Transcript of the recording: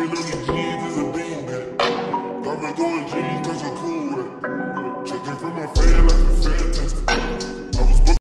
on these jeans is a bean, bitch. Got me going jeans.